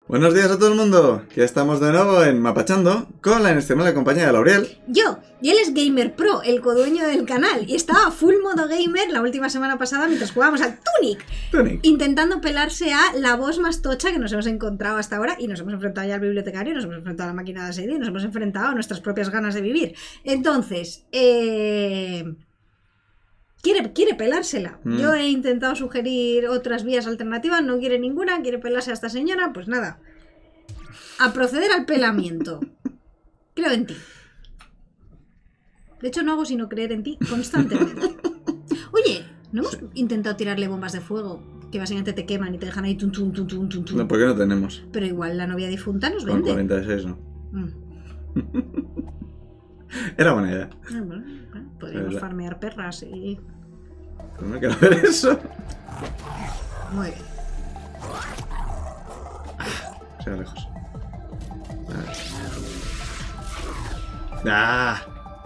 Buenos días a todo el mundo, que estamos de nuevo en Mapachando con la inestimable compañía de Lauriel. Yo, y él es Gamer Pro, el codueño del canal, y estaba full modo gamer la última semana pasada mientras jugábamos al Tunic, intentando pelarse a la boss más tocha que nos hemos encontrado hasta ahora, y nos hemos enfrentado ya al bibliotecario, nos hemos enfrentado a la máquina de asedio, y nos hemos enfrentado a nuestras propias ganas de vivir. Entonces, Quiere pelársela. Yo he intentado sugerir otras vías alternativas, no quiere ninguna, quiere pelarse a esta señora, pues nada. A proceder al pelamiento. Creo en ti. De hecho, no hago sino creer en ti constantemente. Oye, ¿no hemos intentado tirarle bombas de fuego? Que básicamente te queman y te dejan ahí tum, tum, tum, tum, tum, tum. No, ¿por qué no tenemos? Pero igual la novia difunta nos Con vende. 46 no. Era buena idea. Bueno, podríamos farmear perras y... Pero no quiero ver eso. Muy bien. Se va lejos. ¡Ah!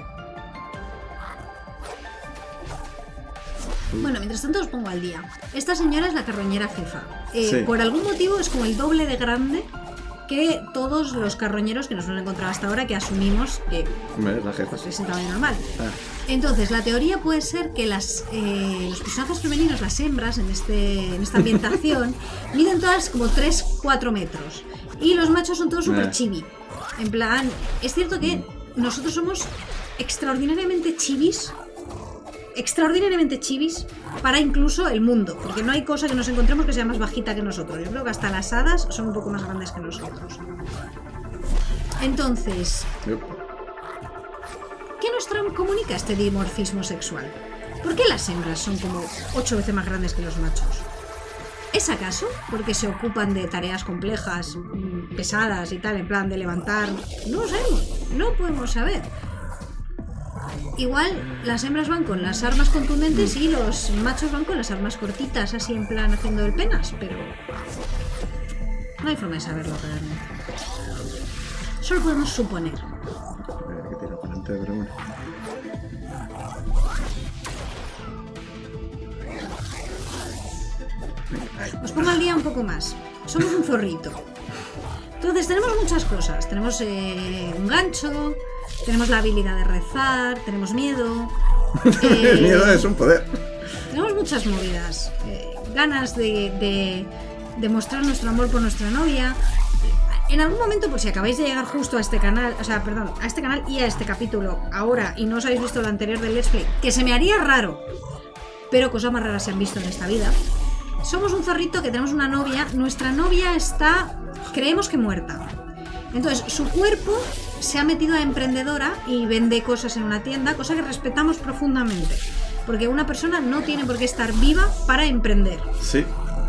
Bueno, mientras tanto os pongo al día. Esta señora es la carroñera jefa. Sí. Por algún motivo es como el doble de grande que todos los carroñeros que nos hemos encontrado hasta ahora, que asumimos que La jefa. pues, es un tamaño normal. Ah. Entonces, la teoría puede ser que los personajes femeninos, las hembras, en esta ambientación, miden todas como 3-4 metros. Y los machos son todos súper chibi. En plan, es cierto que nosotros somos extraordinariamente chivis para incluso el mundo, porque no hay cosa que nos encontremos que sea más bajita que nosotros. Yo creo que hasta las hadas son un poco más grandes que nosotros. Entonces, ¿qué nos comunica este dimorfismo sexual? ¿Por qué las hembras son como 8 veces más grandes que los machos? ¿Es acaso porque se ocupan de tareas complejas, pesadas y tal, en plan de levantar? No lo sabemos, no podemos saber. Igual las hembras van con las armas contundentes y los machos van con las armas cortitas, así en plan haciendo el penas, pero no hay forma de saberlo realmente. Solo podemos suponer. Que tira para adelante, pero bueno. Os pongo al día un poco más. Somos un zorrito. Entonces tenemos muchas cosas. Tenemos un gancho, tenemos la habilidad de rezar, tenemos miedo. El miedo es un poder. Tenemos muchas movidas. Ganas de mostrar nuestro amor por nuestra novia. En algún momento, por si acabáis de llegar justo a este canal, a este canal y a este capítulo ahora y no os habéis visto lo anterior del Let's Play, que se me haría raro, pero cosas más raras se han visto en esta vida. Somos un zorrito que tenemos una novia. Nuestra novia está, creemos que muerta. Entonces, su cuerpo se ha metido a emprendedora y vende cosas en una tienda, cosa que respetamos profundamente. Porque una persona no tiene por qué estar viva para emprender. Sí.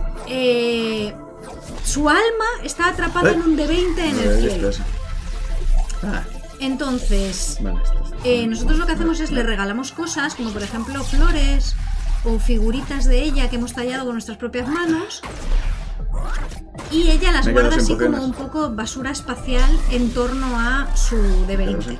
Su alma está atrapada en un D20 en el cielo. Entonces, nosotros lo que hacemos es le regalamos cosas, como por ejemplo flores o figuritas de ella que hemos tallado con nuestras propias manos, y ella las guarda así como un poco basura espacial en torno a su D20.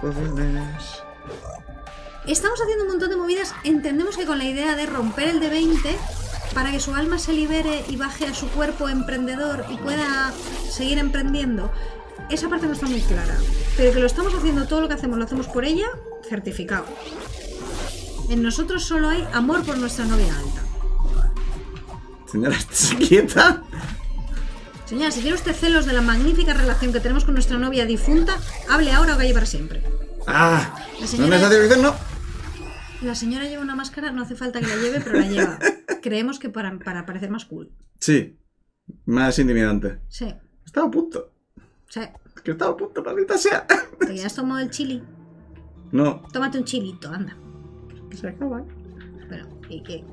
Estamos haciendo un montón de movidas. Entendemos que con la idea de romper el D20 para que su alma se libere y baje a su cuerpo emprendedor y pueda seguir emprendiendo, esa parte no está muy clara, pero que lo estamos haciendo, todo lo que hacemos lo hacemos por ella, certificado. En nosotros solo hay amor por nuestra novia alta. Señora, ¿estás quieta? Señora, si tiene usted celos de la magnífica relación que tenemos con nuestra novia difunta, hable ahora o calle para siempre. ¡Ah! La señora... ¿No me has dicho no? La señora lleva una máscara, no hace falta que la lleve, pero la lleva. Creemos que para parecer más cool. Sí, más intimidante. Sí. Estaba a punto. Sí. Es que estaba a punto, maldita sea. ¿Te has tomado el chili? No. Tómate un chilito, anda. Que se acaba. Bueno, ¿y qué?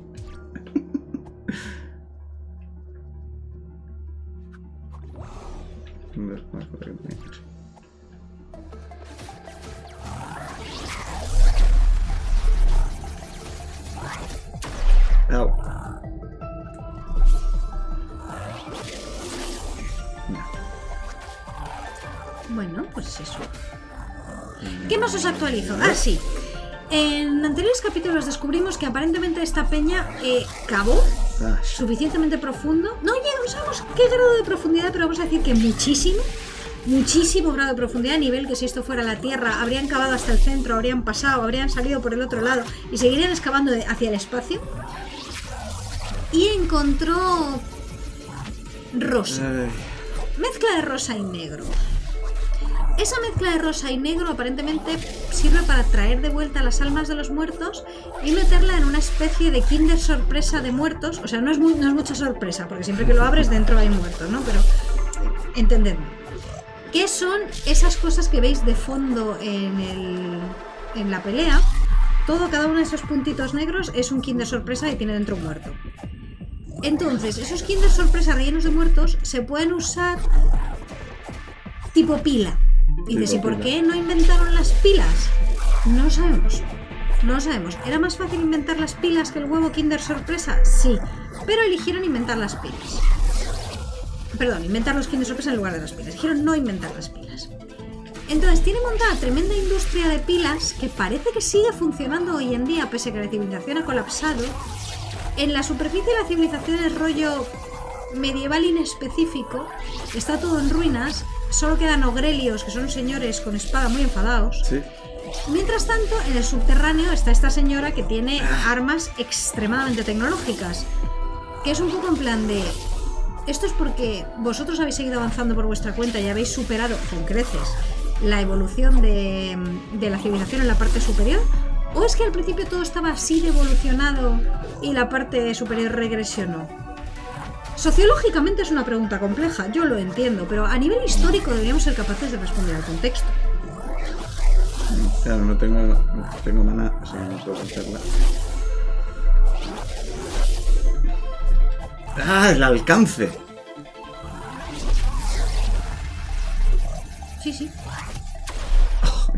Au. Bueno, pues eso. ¿Qué más os actualizo? Ah, sí. En anteriores capítulos descubrimos que aparentemente esta peña cavó suficientemente profundo. No llega no sabemos qué grado de profundidad, pero vamos a decir que muchísimo. Muchísimo grado de profundidad, a nivel que si esto fuera la Tierra, habrían cavado hasta el centro, habrían pasado, habrían salido por el otro lado y seguirían excavando hacia el espacio. Y encontró rosa. Mezcla de rosa y negro. Esa mezcla de rosa y negro aparentemente sirve para traer de vuelta las almas de los muertos y meterla en una especie de Kinder sorpresa de muertos. O sea, no es mucha sorpresa, porque siempre que lo abres dentro hay muertos, ¿no? Pero entendedme. ¿Qué son esas cosas que veis de fondo en la pelea? Cada uno de esos puntitos negros es un Kinder sorpresa y tiene dentro un muerto. Entonces, esos Kinder sorpresa rellenos de muertos se pueden usar tipo pila. Y dices, ¿y por qué no inventaron las pilas? No lo sabemos. No lo sabemos. ¿Era más fácil inventar las pilas que el huevo Kinder sorpresa? Sí. Pero eligieron inventar las pilas. Perdón, inventar los Kinder sorpresa en lugar de las pilas. Dijeron no inventar las pilas. Entonces tiene montada tremenda industria de pilas que parece que sigue funcionando hoy en día, pese a que la civilización ha colapsado. En la superficie de la civilización es rollo medieval inespecífico. Está todo en ruinas. Solo quedan ogrelios, que son señores con espada muy enfadados. Sí. Mientras tanto, en el subterráneo está esta señora que tiene armas extremadamente tecnológicas. Que es un poco en plan de... Esto es porque vosotros habéis seguido avanzando por vuestra cuenta y habéis superado con creces la evolución de la civilización en la parte superior. ¿O es que al principio todo estaba así de evolucionado y la parte superior regresionó? Sociológicamente es una pregunta compleja, yo lo entiendo, pero a nivel histórico deberíamos ser capaces de responder al contexto. Claro, no tengo maná, así que no puedo hacerla. ¡Ah, el alcance! Sí, sí. Oh,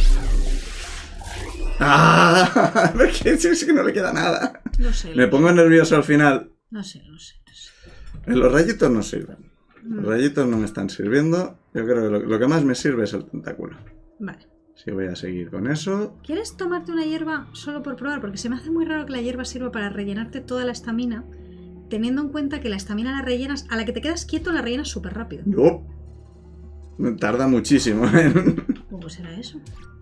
¡Ah! Porque es que no le queda nada. No sé. Me pongo nervioso al final. No sé. Los rayitos no sirven. Los rayitos no me están sirviendo. Yo creo que lo que más me sirve es el tentáculo. Vale. Sí, voy a seguir con eso. ¿Quieres tomarte una hierba solo por probar? Porque se me hace muy raro que la hierba sirva para rellenarte toda la estamina, teniendo en cuenta que la estamina la rellenas, a la que te quedas quieto la rellenas súper rápido. No. Tarda muchísimo. ¿Cómo será eso?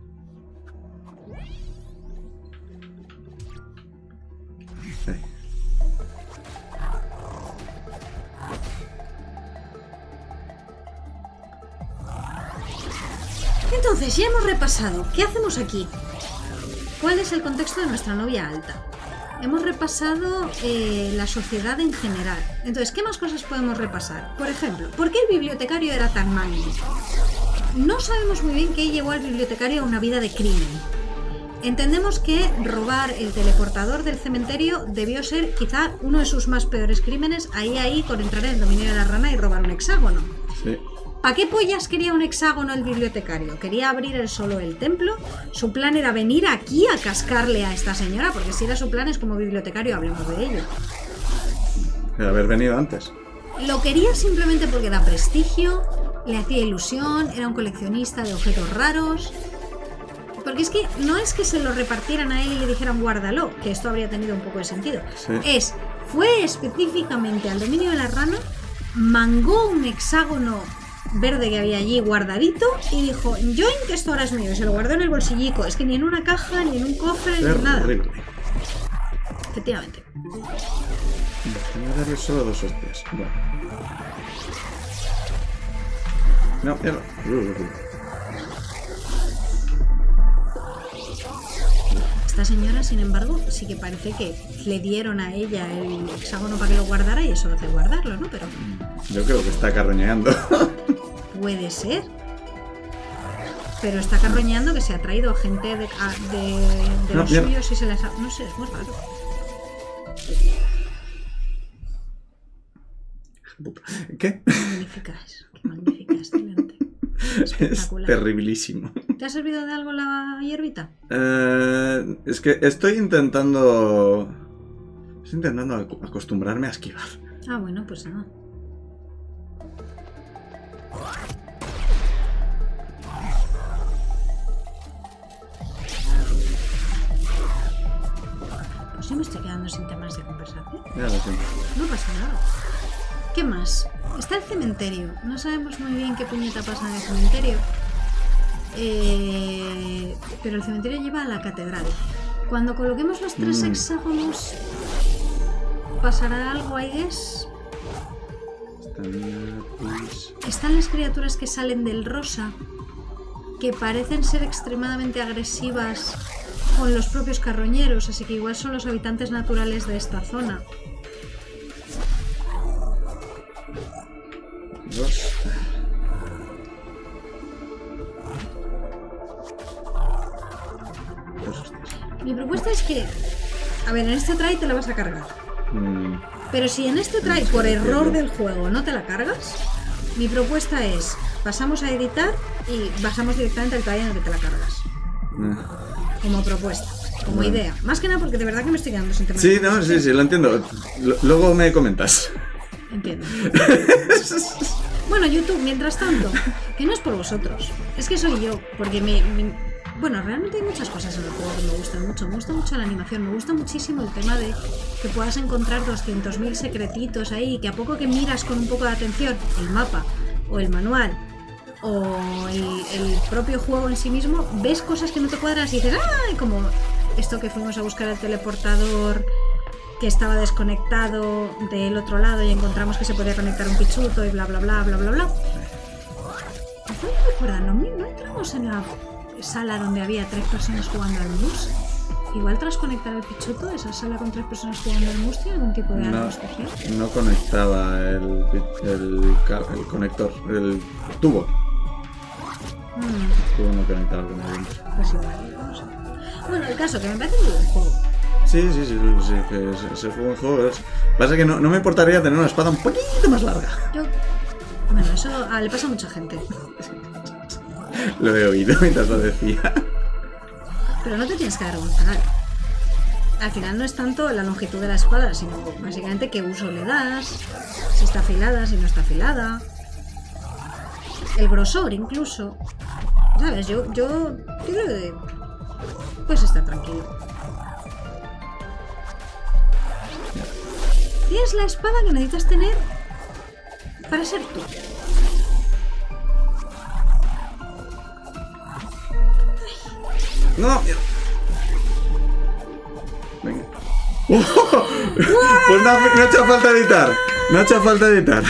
Entonces, ya hemos repasado. ¿Qué hacemos aquí? ¿Cuál es el contexto de nuestra novia alta? Hemos repasado la sociedad en general. Entonces, ¿qué más cosas podemos repasar? Por ejemplo, ¿por qué el bibliotecario era tan magnífico? No sabemos muy bien qué llevó al bibliotecario a una vida de crimen. Entendemos que robar el teleportador del cementerio debió ser quizá uno de sus más peores crímenes, ahí con entrar en el dominio de la rana y robar un hexágono. Sí. ¿Para qué pollas quería un hexágono el bibliotecario? ¿Quería abrir él solo el templo? ¿Su plan era venir aquí a cascarle a esta señora? Porque si era su plan es como bibliotecario, hablemos de ello. De haber venido antes. Lo quería simplemente porque da prestigio, le hacía ilusión, era un coleccionista de objetos raros. Porque es que no es que se lo repartieran a él y le dijeran guárdalo, que esto habría tenido un poco de sentido. Sí. Fue específicamente al dominio de la rana, mangó un hexágono verde que había allí guardadito y dijo, Join, que esto ahora es mío, y se lo guardó en el bolsillico. Es que ni en una caja, ni en un cofre, ni en nada. Efectivamente. Voy a darle solo 2 hostias. Bueno. No, mierda. Esta señora, sin embargo, sí que parece que le dieron a ella el hexágono para que lo guardara y eso hace guardarlo, ¿no? Pero yo creo que está carroñeando. Puede ser. Pero está carroñando que se ha traído a gente de los suyos y se las ha... No sé, es muy raro. ¿Qué? Magnífica es. Qué magnífica es, excelente. Espectacular. Es terribilísimo. ¿Te ha servido de algo la hierbita? Es que estoy intentando acostumbrarme a esquivar. Ah, bueno, pues nada. Pues sí me estoy quedando sin temas de conversación. Ya lo siento. No pasa nada. ¿Qué más? Está el cementerio. No sabemos muy bien qué puñeta pasa en el cementerio. Pero el cementerio lleva a la catedral. Cuando coloquemos los 3 hexágonos, ¿pasará algo ahí? Están las criaturas que salen del rosa, que parecen ser extremadamente agresivas con los propios carroñeros, así que igual son los habitantes naturales de esta zona. 2. Mi propuesta es que, a ver, en este try te la vas a cargar. Pero si en este try por error del juego no te la cargas, mi propuesta es, pasamos a editar y bajamos directamente al try en el que te la cargas. Como propuesta, como idea. Más que nada porque de verdad que me estoy quedando sin tema. Sí, no, sí, lo entiendo. Luego me comentas. Entiendo. Bueno, YouTube, mientras tanto, que no es por vosotros, es que soy yo, porque bueno, realmente hay muchas cosas en el juego que me gustan mucho. Me gusta mucho la animación, me gusta muchísimo el tema de que puedas encontrar 200.000 secretitos ahí, que a poco que miras con un poco de atención el mapa, o el manual, o el propio juego en sí mismo, ves cosas que no te cuadras y dices, ¡ah! Como esto que fuimos a buscar el teleportador que estaba desconectado del otro lado y encontramos que se podía conectar un pichuto y bla bla bla bla bla bla. ¿No entramos en la sala donde había 3 personas jugando al mus? Igual tras conectar el pichuto, esa sala con 3 personas jugando al mus tiene algún tipo de algo especial. No conectaba el conector, el tubo. El tubo no conectaba con el dentro. Pues igual, no sé. Bueno, el caso que me parece un buen juego. Sí, que se juega un juego. Pasa que no me importaría tener una espada un poquito más larga. Bueno, eso le pasa a mucha gente. Lo he oído mientras lo decía. Pero no te tienes que avergonzar. Al final no es tanto la longitud de la espada, sino básicamente qué uso le das, si está afilada, si no está afilada, el grosor incluso. ¿Sabes? Yo creo que puedes estar tranquilo. Tienes la espada que necesitas tener para ser tú. No, mierda. Venga. Pues no ha hecho falta editar. No ha hecho falta editar.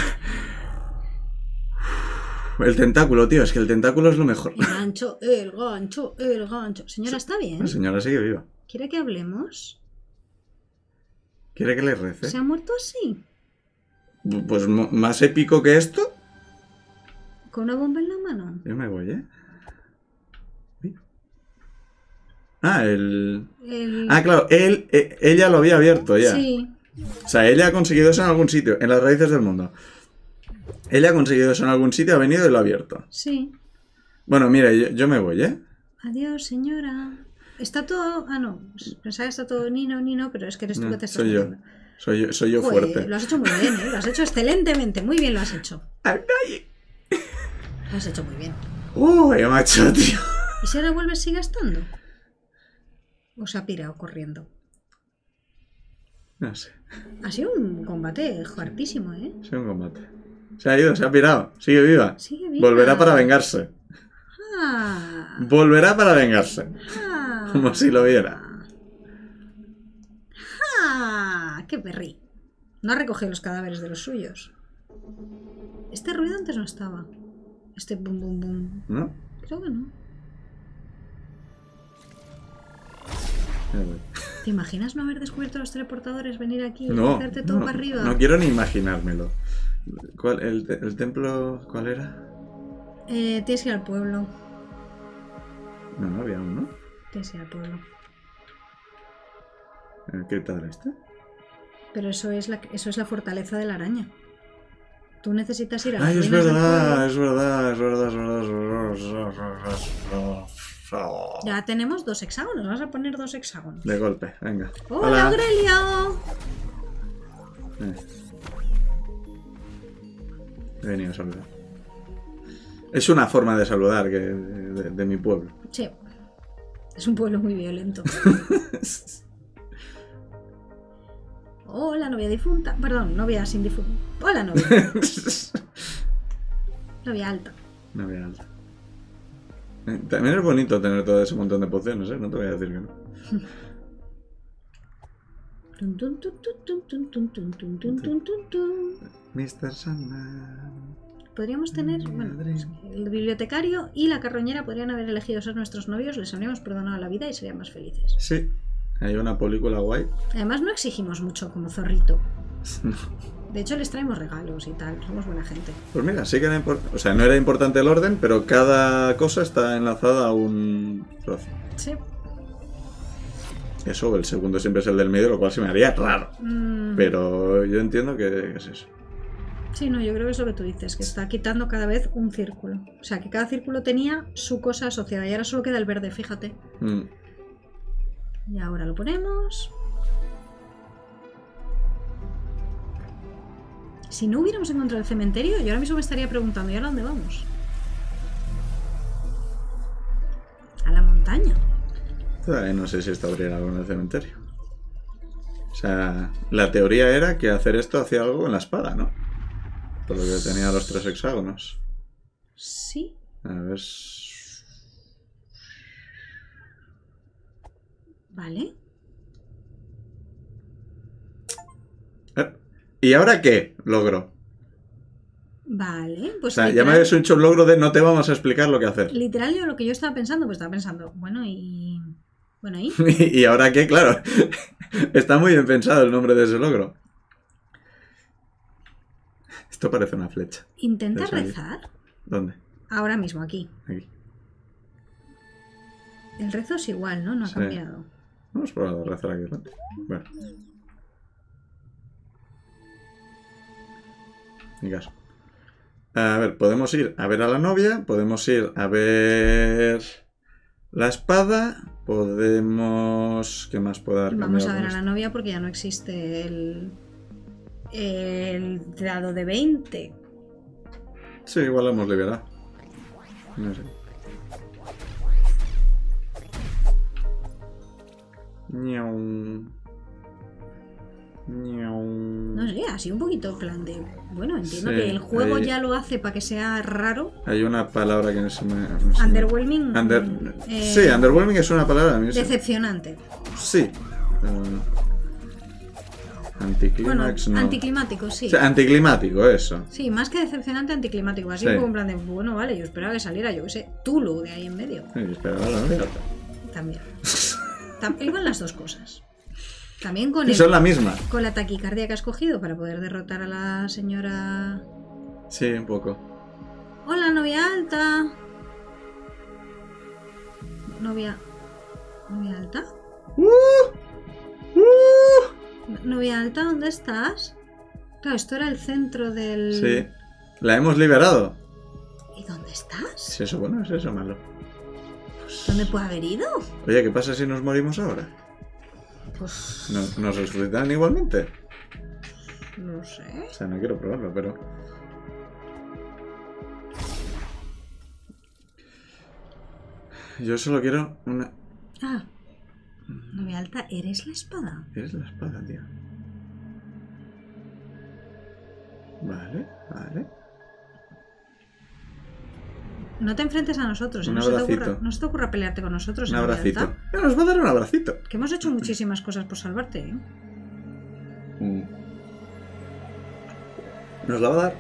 El tentáculo, tío. Es que el tentáculo es lo mejor. El gancho, el gancho, el gancho. Señora, ¿está bien? La señora sigue viva. ¿Quiere que hablemos? ¿Quiere que le rece? ¿Se ha muerto así? Pues más épico que esto. ¿Con una bomba en la mano? Yo me voy, ¿eh? Ah, Ah, claro, ella lo había abierto ya. Sí. O sea, ella ha conseguido eso en algún sitio, en las raíces del mundo. Ella ha conseguido eso en algún sitio, ha venido y lo ha abierto. Sí. Bueno, mira, yo me voy, ¿eh? Adiós, señora. Está todo... Ah, no. Pensaba que está todo Nino, pero es que eres tú que te estás moviendo. Soy yo fuerte. Lo has hecho muy bien, ¿eh? Lo has hecho excelentemente. Muy bien lo has hecho. ¡Ay! Lo has hecho muy bien. ¡Uy, macho, tío! ¿Y si ahora vuelves, sigue estando? ¿O se ha pirado corriendo? No sé. Ha sido un combate hartísimo, ¿eh? Ha sido un combate. Se ha ido, se ha pirado. Sigue viva. Sigue viva. Volverá para vengarse. Ah. Volverá para vengarse. Ah. Como si lo viera. ¡Ah! ¡Qué perrí! No ha recogido los cadáveres de los suyos. Este ruido antes no estaba. Este bum bum bum. ¿No? Creo que no. ¿Te imaginas no haber descubierto los teleportadores, venir aquí y hacerte todo para arriba? No quiero ni imaginármelo. ¿El templo cuál era? Tienes que ir al pueblo. No había uno. Tienes que ir al pueblo. ¿El cripta del este? Pero eso es la fortaleza de la araña. Tú necesitas ir a ¡ay, las es ruinas verdad! del pueblo. Es verdad. Ya tenemos 2 hexágonos. Vamos a poner 2 hexágonos. De golpe, venga. ¡Hola, Aurelio! He venido a saludar. Es una forma de saludar de mi pueblo. Sí. Es un pueblo muy violento. Hola, novia difunta. Perdón, novia sin difunta. Hola, novia. Novia alta. Novia alta. También es bonito tener todo ese montón de pociones, ¿eh? No te voy a decir que no. Mr. Sandman. Podríamos tener, bueno, el bibliotecario y la carroñera podrían haber elegido ser nuestros novios, les habríamos perdonado la vida y serían más felices. Sí, hay una película guay. Además no exigimos mucho como Zorrito. De hecho les traemos regalos y tal, somos buena gente. Pues mira, sí que era importante, o sea, no era importante el orden, pero cada cosa está enlazada a un trozo. Sí. Eso, el segundo siempre es el del medio, lo cual se me haría raro. Pero yo entiendo que es eso. Sí, no, yo creo que es lo que tú dices, que está quitando cada vez un círculo. O sea, que cada círculo tenía su cosa asociada y ahora solo queda el verde, fíjate. Y ahora lo ponemos. Si no hubiéramos encontrado el cementerio, yo ahora mismo me estaría preguntando, ¿y ahora dónde vamos? A la montaña. Todavía no sé si esto abriera algo en el cementerio. O sea, la teoría era que hacer esto hacía algo con la espada, ¿no? Por lo que tenía los 3 hexágonos. Sí. A ver. Vale. ¿Y ahora qué logro? Vale, pues. O sea, ya me habéis hecho un logro de no te vamos a explicar lo que hacer. Literal, yo lo que yo estaba pensando, pues estaba pensando, bueno, y. Bueno, ¿y? ¿Y ahora qué? Claro. Está muy bien pensado el nombre de ese logro. Esto parece una flecha. Intenta rezar. ¿Dónde? Ahora mismo, aquí. Aquí. El rezo es igual, ¿no? No ha cambiado. Vamos a probar a rezar aquí, ¿no? Bueno. Ni caso. A ver, podemos ir a ver a la novia, podemos ir a ver la espada, podemos... ¿Qué más puede dar? Vamos a ver a la novia porque ya no existe el dado de 20. Sí, igual lo hemos liberado. No sé. Ñau. No sé, así un poquito plan de... Bueno, entiendo que el juego ya lo hace para que sea raro. Hay una palabra que no se me... Underwhelming. Sí, underwhelming es una palabra. Decepcionante. Sí. Anticlímax, bueno, no. Anticlimático, sí. O sea, anticlimático, eso. Sí, más que decepcionante, anticlimático. Así como en plan de, bueno, vale, yo esperaba que saliera, yo qué sé, Tulu de ahí en medio. Sí, esperaba la novia. También. Iban las dos cosas. También con son la misma. Con la taquicardia que has cogido para poder derrotar a la señora... Sí, un poco. Hola, novia alta. Novia alta. Novia alta, ¿dónde estás? Claro, esto era el centro del... Sí, la hemos liberado. ¿Y dónde estás? Si eso bueno, es eso malo. Pues... ¿Dónde puede haber ido? Oye, ¿qué pasa si nos morimos ahora? Pues... ¿Nos resucitan igualmente? No sé. O sea, no quiero probarlo, pero... Yo solo quiero una... Ah. Novia alta, ¿eres la espada? Eres la espada, tío. Vale. No te enfrentes a nosotros. Un no abracito. No se te ocurra pelearte con nosotros. Un abracito. Nos va a dar un abracito. Que hemos hecho muchísimas cosas por salvarte, ¿eh? ¿Nos la va a dar?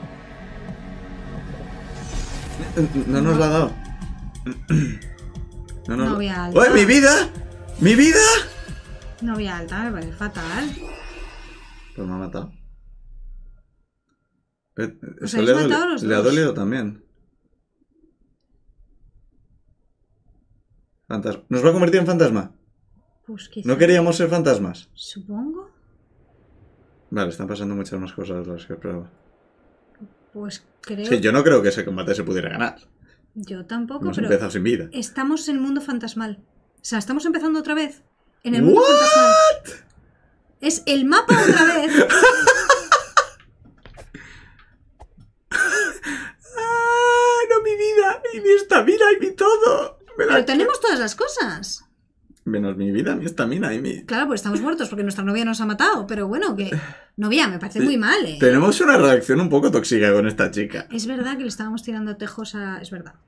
No nos la ha dado. Novia alta. ¡Oye, mi vida! ¡Mi vida! Novia alta, me parece fatal. Pues me ha matado. Eso le ha dolido también. Fantasma. ¿Nos va a convertir en fantasma? Pues quizá. ¿No queríamos ser fantasmas? Supongo. Vale, están pasando muchas más cosas de las que esperaba. Pues creo... Sí, yo no creo que ese combate se pudiera ganar. Yo tampoco, Hemos pero... empezado sin vida. Estamos en el mundo fantasmal. O sea, estamos empezando otra vez. En el mundo fantasmal. Es el mapa otra vez. ¡Ah! No, mi vida, y mi estamina, y mi todo. Pero tenemos todas las cosas. Menos mi vida, mi estamina y mi... Claro, pues estamos muertos porque nuestra novia nos ha matado. Pero bueno, que... Novia, me parece muy mal, ¿eh? Tenemos una reacción un poco tóxica con esta chica. Es verdad que le estábamos tirando tejos a... Es verdad.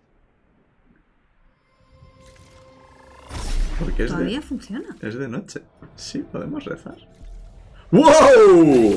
Porque Todavía funciona. es de noche. Sí, podemos rezar. ¡Wow!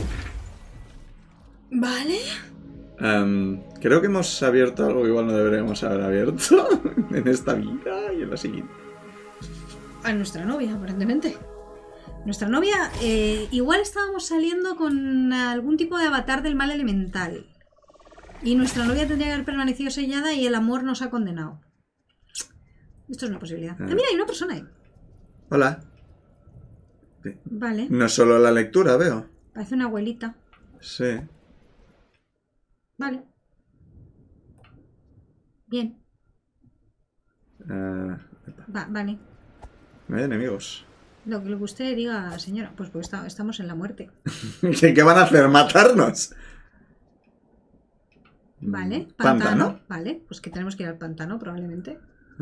Vale. Creo que hemos abierto algo que igual no deberíamos haber abierto en esta vida y en la siguiente. A nuestra novia, aparentemente. Nuestra novia, igual estábamos saliendo con algún tipo de avatar del mal elemental. Y nuestra novia tendría que haber permanecido sellada y el amor nos ha condenado. Esto es una posibilidad. Ah, mira, hay una persona ahí. Hola. Vale. No solo la lectura, veo. Parece una abuelita. Sí. Vale. Bien. Vale. No hay enemigos. Lo que usted diga, señora. Pues porque estamos en la muerte. ¿Qué van a hacer? ¿Matarnos? Vale. ¿Pantano? Vale. Pues que tenemos que ir al pantano, probablemente.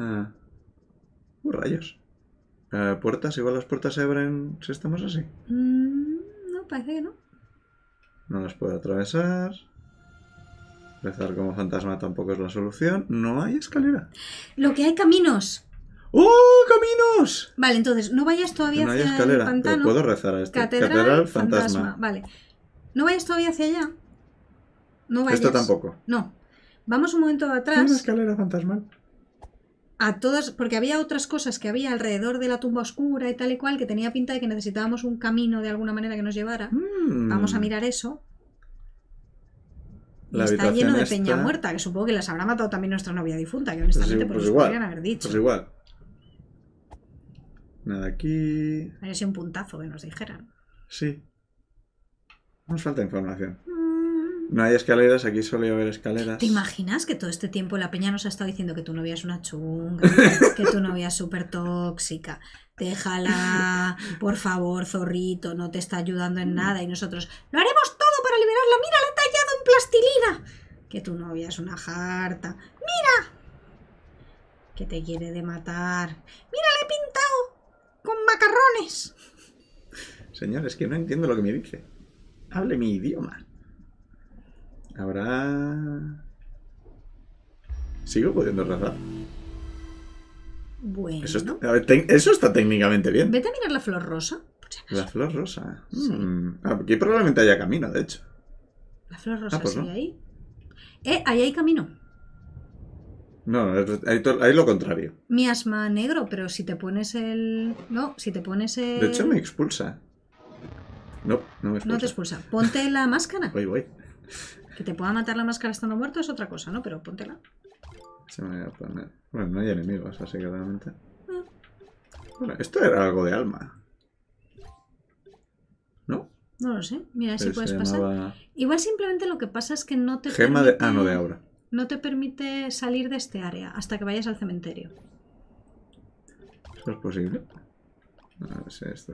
Rayos. ¿Puertas? Igual las puertas se abren si estamos así. No, parece que no. No las puedo atravesar. Rezar como fantasma tampoco es la solución. No hay escalera. Lo que hay caminos. ¡Oh, caminos! Vale, entonces, no vayas todavía no hay hacia escalera, el pantano. pero puedo rezar a este. Catedral fantasma. Vale. No vayas todavía hacia allá. No vayas. Esto tampoco. No. Vamos un momento atrás. ¿Hay una escalera fantasmal? A todas, porque había otras cosas que había alrededor de la tumba oscura y tal y cual, que tenía pinta de que necesitábamos un camino de alguna manera que nos llevara. Vamos a mirar eso. Y está lleno de peña muerta, que supongo que las habrá matado también nuestra novia difunta, que honestamente pues nos podrían haber dicho. Pues igual. Nada aquí. Habría sido un puntazo que nos dijeran. Sí. Nos falta información. No hay escaleras, aquí solo iba a haber escaleras. ¿Te imaginas que todo este tiempo la peña nos ha estado diciendo que tu novia es una chunga, que tu novia es súper tóxica? Déjala, por favor, zorrito, no te está ayudando en nada. Y nosotros, lo haremos todo para liberarla. Mira, la he tallado en plastilina. Que tu novia es una jarta. Mira, que te quiere de matar. Mira, la he pintado con macarrones. Señor, es que no entiendo lo que me dice. Hable mi idioma. Habrá... Sigo pudiendo rezar. Bueno. Eso está técnicamente bien. Vete a mirar la flor rosa. La flor rosa. Sí. Aquí probablemente haya camino, de hecho. La flor rosa pues sigue no. ahí. Ahí hay camino. No, ahí lo contrario. Miasma negro, pero si te pones el... No, si te pones el... De hecho me expulsa. No me expulsa. No te expulsa. Ponte la máscara. Voy. Que te pueda matar la máscara estando muerto es otra cosa, ¿no? Pero póntela. Se me voy a poner... Bueno, no hay enemigos, así que realmente... Bueno, esto era algo de alma. ¿No? No lo sé. Mira si puedes pasar. Llamaba... Igual simplemente lo que pasa es que no te Gema permite... de... no, de aura. No te permite salir de este área hasta que vayas al cementerio. ¿Eso es posible? A ver si esto...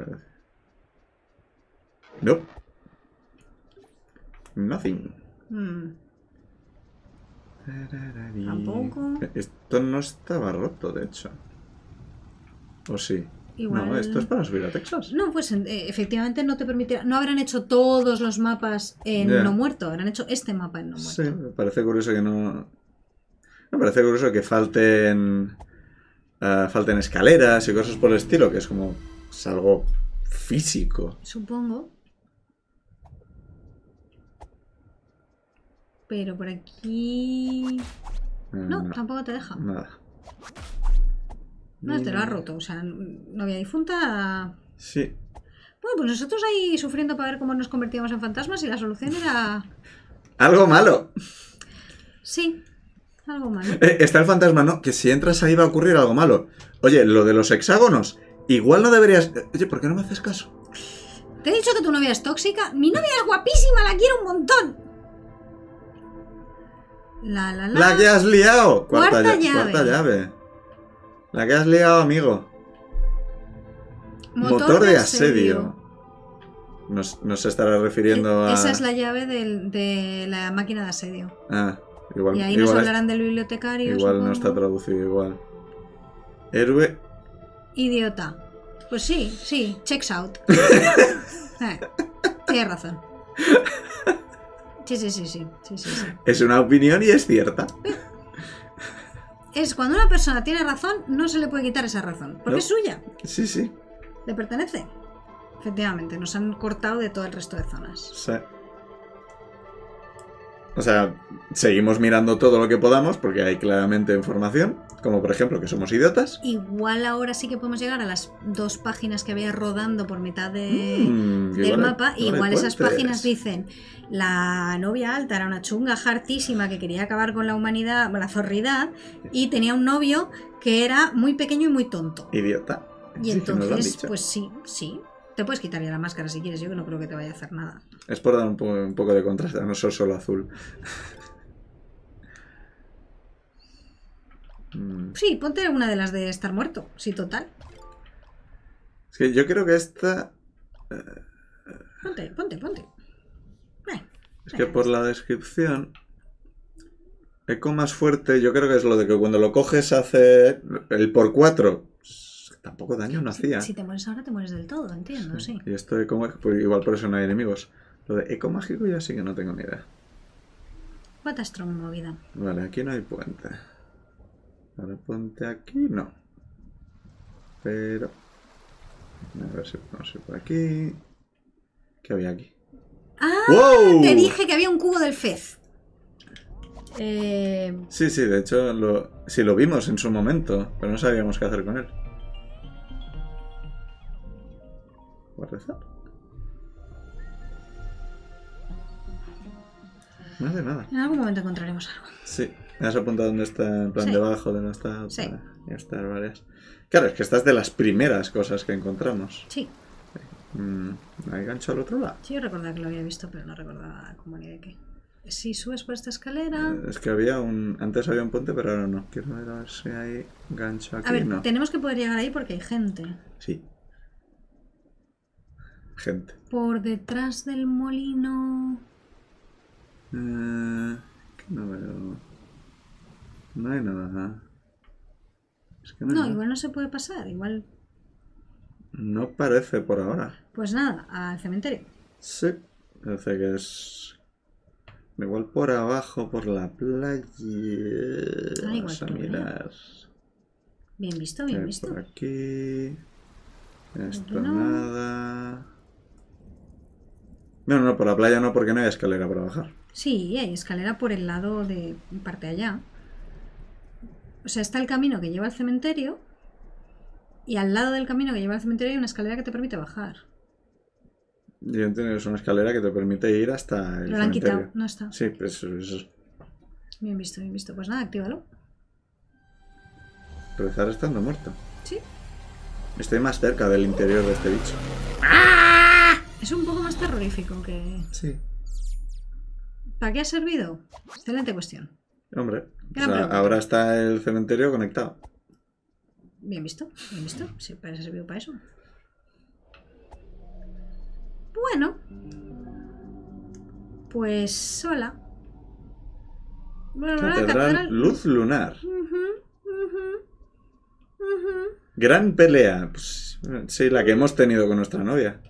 No. Nothing. Tampoco. Esto no estaba roto, de hecho. ¿O sí? Igual... No, esto es para subir a Texas. No, pues efectivamente no te permitirá. No habrán hecho todos los mapas en no muerto. Habrán hecho este mapa en no muerto. Sí, me parece curioso que no... Me parece curioso que falten escaleras y cosas por el estilo, que es como... Es algo físico. Supongo. Pero por aquí... No, tampoco te deja. Nada. No, te lo ha roto. O sea, novia difunta... Sí. Bueno, pues nosotros ahí sufriendo para ver cómo nos convertíamos en fantasmas y la solución era... ¡Algo malo! Sí, algo malo. Está el fantasma, ¿no? Que si entras ahí va a ocurrir algo malo. Oye, lo de los hexágonos... Igual no deberías... Oye, ¿por qué no me haces caso? Te he dicho que tu novia es tóxica. Mi novia es guapísima, la quiero un montón. La que has liado. Cuarta llave. La que has liado, amigo. Motor de asedio. Nos estará refiriendo a... Esa es la llave de la máquina de asedio. Igual. Y ahí nos hablarán del bibliotecario. Igual supongo. No está traducido igual. Héroe Idiota. Pues sí, checks out. Tienes razón. Sí. Es una opinión y es cierta. Es cuando una persona tiene razón, no se le puede quitar esa razón. Porque es suya. Sí. Le pertenece. Efectivamente, nos han cortado de todo el resto de zonas. Sí. O sea, seguimos mirando todo lo que podamos porque hay claramente información, como por ejemplo que somos idiotas. Igual ahora sí que podemos llegar a las 2 páginas que había rodando por mitad del mapa. Igual esas páginas dicen: la novia alta era una chunga hartísima que quería acabar con la humanidad, la zorridad, y tenía un novio que era muy pequeño y muy tonto. Idiota. Y entonces, pues sí. Te puedes quitar ya la máscara si quieres, yo que no creo que te vaya a hacer nada. Es por dar un poco de contraste, no soy solo azul. Sí, ponte una de las de estar muerto, sí, total. Es que yo creo que esta... Ponte. Es que por la descripción... Eco más fuerte, yo creo que es lo de que cuando lo coges hace el por 4... Tampoco daño no hacía. Si te mueres ahora, te mueres del todo, entiendo, sí. Y esto de eco, pues igual por eso no hay enemigos. Lo de eco mágico ya sí que no tengo ni idea. What a strong movida. Vale, aquí no hay puente. Ahora ponte aquí, no. Pero... A ver si podemos ir por aquí. ¿Qué había aquí? ¡Ah! ¡Wow! Te dije que había un cubo del Fez. Sí, de hecho sí lo vimos en su momento, pero no sabíamos qué hacer con él. ¿Voy a rezar? No hace nada. En algún momento encontraremos algo. Sí, me has apuntado dónde está, en plan debajo de nuestra... Sí. Ya está, varias. Claro, es que esta es de las primeras cosas que encontramos. Sí. ¿Hay gancho al otro lado? Sí, yo recordaba que lo había visto, pero no recordaba cómo ni de qué. Si subes por esta escalera... Es que antes había un puente, pero ahora no. Quiero ver a ver si hay gancho aquí. A ver, no. tenemos que poder llegar ahí porque hay gente. Sí. Gente. Por detrás del molino... Que no veo... No hay nada. Es que no, igual no se puede pasar, igual... No parece por ahora. Pues nada, al cementerio. Sí. Parece que es... Igual por abajo, por la playa. Vamos a mirar. Bien visto, bien visto. Por aquí. Esto no. Nada. No, por la playa no, porque no hay escalera para bajar. Sí, hay escalera por el lado de parte allá. O sea, está el camino que lleva al cementerio. Y al lado del camino que lleva al cementerio hay una escalera que te permite bajar. Yo entiendo que es una escalera que te permite ir hasta el Pero la han cementerio. quitado, no está. Sí, pues eso. Bien visto, bien visto. Pues nada, actívalo. Rezar estando muerto. Sí. Estoy más cerca del interior de este bicho. Es un poco más terrorífico que... Sí. ¿Para qué ha servido? Excelente cuestión. Hombre, Gran pregunta. ahora está el cementerio conectado. Bien visto, bien visto. Sí, para eso servido para eso. Bueno. Pues hola. Catedral Luz Lunar. Gran pelea. Pues, sí, la que hemos tenido con nuestra novia.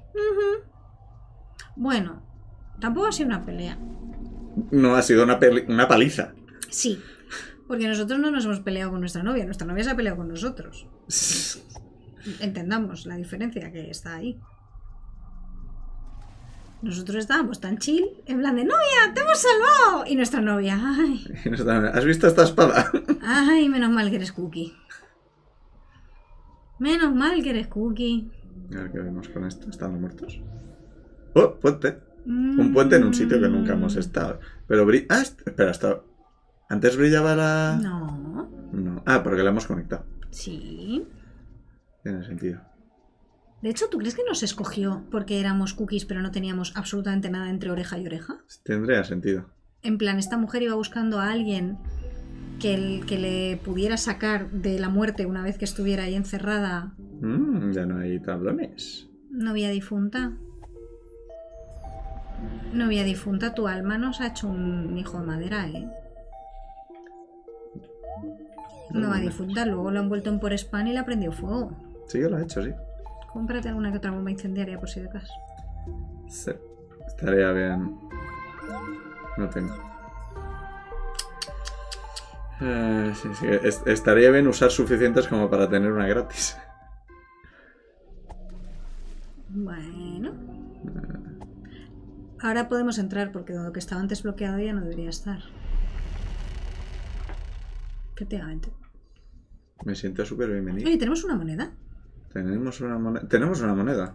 Bueno, tampoco ha sido una pelea. No, ha sido una paliza. Sí, porque nosotros no nos hemos peleado con nuestra novia se ha peleado con nosotros. Entendamos la diferencia que está ahí. Nosotros estábamos tan chill, en plan de ¡novia, te hemos salvado! Y nuestra novia, ¡ay! ¿Has visto esta espada? ¡Ay, menos mal que eres Cookie! Menos mal que eres Cookie. A ver qué vemos con esto. ¿Estando muertos? ¡Oh, puente! Un puente en un sitio que nunca hemos estado. Pero espera, ¿antes brillaba la...? No. Ah, porque la hemos conectado. Sí. Tiene sentido. De hecho, ¿tú crees que nos escogió porque éramos cookies pero no teníamos absolutamente nada entre oreja y oreja? Tendría sentido. En plan, esta mujer iba buscando a alguien que le pudiera sacar de la muerte una vez que estuviera ahí encerrada. Ya no hay tablones. Novia difunta. Novia difunta, tu alma nos ha hecho un hijo de madera, ¿eh? Novia difunta, luego lo han vuelto en por spam y le ha prendido fuego. Sí, yo lo he hecho, sí. Cómprate alguna que otra bomba incendiaria por si de caso. Sí. Estaría bien. No tengo. Sí. Estaría bien usar suficientes como para tener una gratis. Bueno. Ahora podemos entrar porque lo que estaba antes bloqueado ya no debería estar. Efectivamente. Me siento súper bienvenido. Oye, ¿tenemos una moneda? Tenemos una moneda. ¿Tenemos una moneda?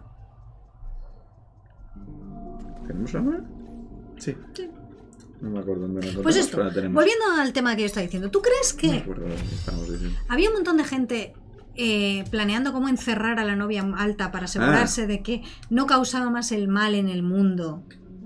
¿Tenemos una moneda? Sí. No me acuerdo dónde la encontramos. Pues esto, volviendo al tema que yo estaba diciendo, ¿tú crees que no me acuerdo dónde estamos diciendo. Había un montón de gente planeando cómo encerrar a la novia alta para asegurarse de que no causaba más el mal en el mundo?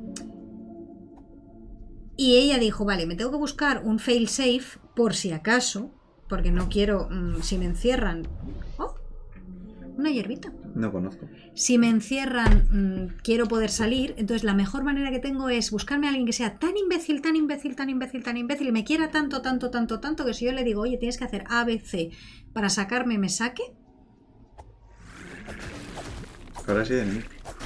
Y ella dijo, vale, me tengo que buscar un fail-safe por si acaso, porque no quiero, si me encierran... ¡Oh! Una hierbita. No conozco. Si me encierran, quiero poder salir, entonces la mejor manera que tengo es buscarme a alguien que sea tan imbécil, tan imbécil, tan imbécil, tan imbécil, y me quiera tanto, tanto, tanto, tanto, que si yo le digo, oye, tienes que hacer A, B, C para sacarme, me saque. Ahora sí de mí.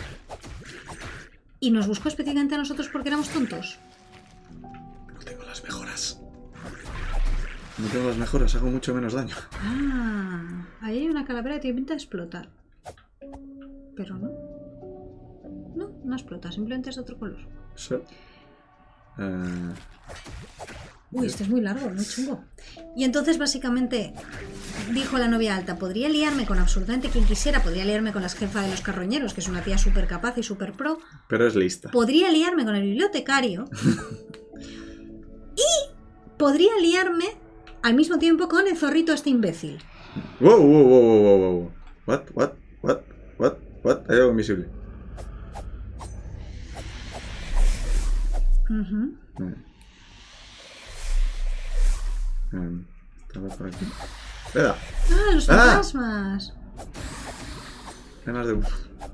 Y nos buscó específicamente a nosotros porque éramos tontos. No tengo las mejoras. No tengo las mejoras, hago mucho menos daño. Ah, ahí hay una calavera que tiene pinta de explotar. Pero no. No explota, simplemente es de otro color. Sí. Uy, este es muy largo, muy chungo. Y entonces básicamente dijo la novia alta, podría liarme con absolutamente quien quisiera, podría liarme con la jefa de los carroñeros, que es una tía súper capaz y súper pro. Pero es lista. Podría liarme con el bibliotecario. Y podría liarme al mismo tiempo con el zorrito este imbécil. Wow. What? Hay algo invisible. Estaba por aquí. ¡Espera! ¡Ah, los fantasmas! Además de...